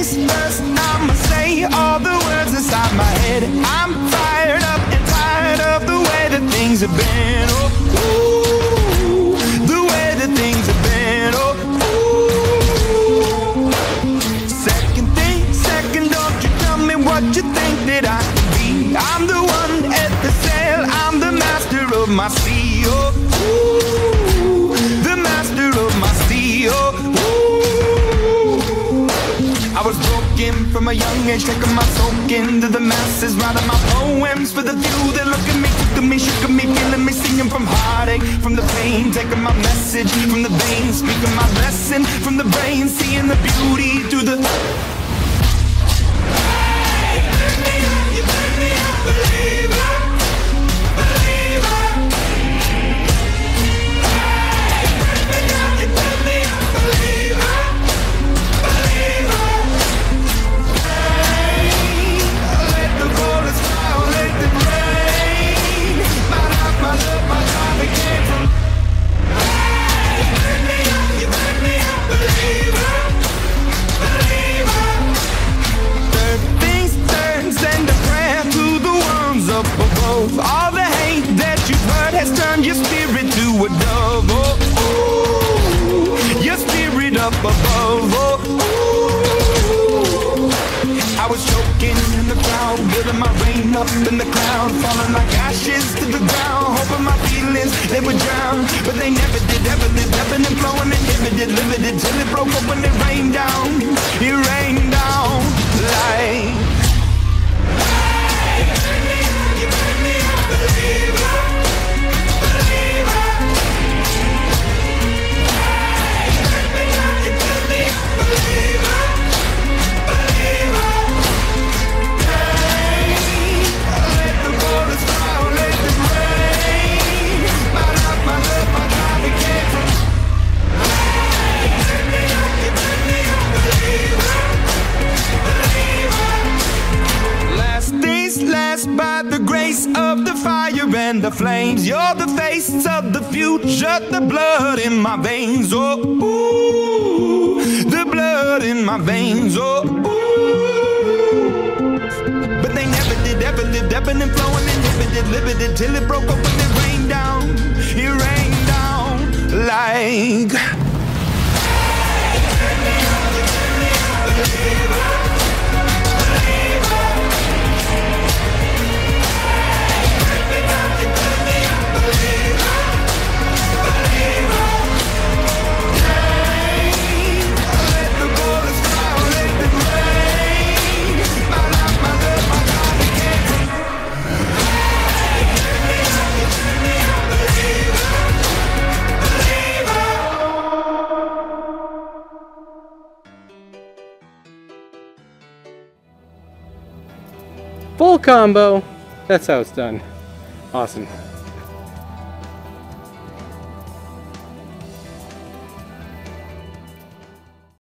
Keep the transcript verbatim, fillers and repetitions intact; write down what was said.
things first, I'ma say all the words inside my head. I'm fired up and tired of the way that things have been. Oh, ooh, the way that things have been. Oh, ooh. Second thing, second, don't you tell me what you think that I can be. I'm the one at the sail, I'm the master of my sea. Oh, ooh, the master of my sea. Oh, ooh. I was broken from a young age, taking my soak into the masses, writing my poems for the few that look at me, took at me, shook at me, feeling me, singing from heartache, from the pain, taking my message from the veins, speaking my lesson from the brain, seeing the beauty through the. Hey, turn me up, you turn me up, believer, believer. Hey, turn me up, you turn me up, believer, believer. Hey, let the bullets fly, let them rain. My life, my love, my time, it came from. Hey, turn me up, you turn me up, believer, believer. Third things turn, send a prayer to the ones up above. All the hate that you've heard has turned your spirit to a dove. Oh, ooh, your spirit up above. Oh, ooh. I was choking in the crowd, building my rain up in the cloud, falling like ashes to the ground, hoping my feelings they would drown, but they never did. Ever did, ebbing and flowing, inhibited, limited, till it broke up when it rained down. It rained down like. Hey, turn me up, you turn me up, believer, believer. Hey, turn me up, you turn me up, believer, believer. Hey, let the bullets fly, let them rain. My life, my love, my time, it came from. Hey, turn me up, you turn me up, believer, believer. Last days last by the grace of the fire and the flames. You're the face of the future, the blood in my veins. Oh, ooh, the blood in my veins. Oh, ooh. But they never did, ever lived, ebbing and flowing, inhibited, limited, till it broke up when it rained down. It rained down like. Hey, turn me up, you turn me up, believer, believer. Hey, turn me up, you turn me up, believer, believer. Hey, let the bullets fly, let them rain. My life, my love, my time, it came from. Hey, turn me up, you turn me up, believer, believer. Full combo. That's how it's done. Awesome.